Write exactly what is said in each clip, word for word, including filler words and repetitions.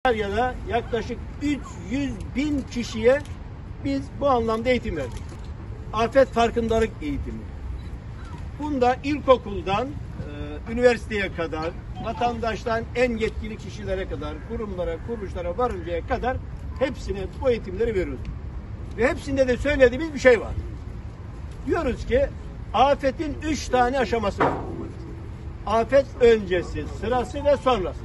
Sakarya'da yaklaşık üç yüz bin kişiye biz bu anlamda eğitim verdik. Afet farkındalık eğitimi. Bunda ilkokuldan e, üniversiteye kadar, vatandaştan en yetkili kişilere kadar, kurumlara, kuruluşlara varıncaya kadar hepsine bu eğitimleri veriyoruz. Ve hepsinde de söylediğimiz bir şey var. Diyoruz ki afetin üç tane aşaması var. Afet öncesi, sırası ve sonrası.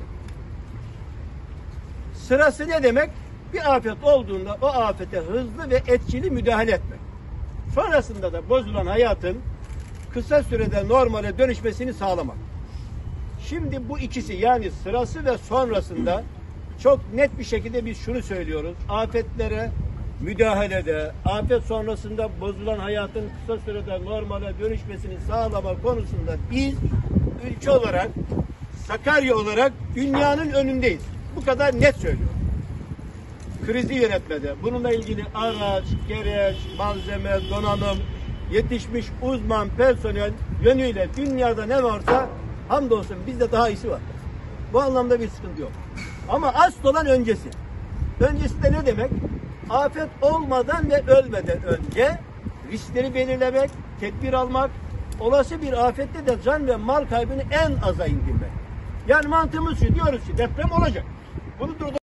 Sırası ne demek? Bir afet olduğunda o afete hızlı ve etkili müdahale etmek. Sonrasında da bozulan hayatın kısa sürede normale dönüşmesini sağlamak. Şimdi bu ikisi, yani sırası ve sonrasında çok net bir şekilde biz şunu söylüyoruz. Afetlere müdahalede, afet sonrasında bozulan hayatın kısa sürede normale dönüşmesini sağlama konusunda biz ülke olarak, Sakarya olarak dünyanın önündeyiz. Bu kadar net söylüyorum. Krizi yönetmede, bununla ilgili araç, gereç, malzeme, donanım, yetişmiş uzman personel yönüyle dünyada ne varsa hamdolsun bizde daha iyisi var. Bu anlamda bir sıkıntı yok. Ama asıl olan öncesi. Öncesi de ne demek? Afet olmadan ve ölmeden önce riskleri belirlemek, tedbir almak, olası bir afette de can ve mal kaybını en aza indirmek. Yani mantığımız şu, diyoruz ki deprem olacak. Bunu durdur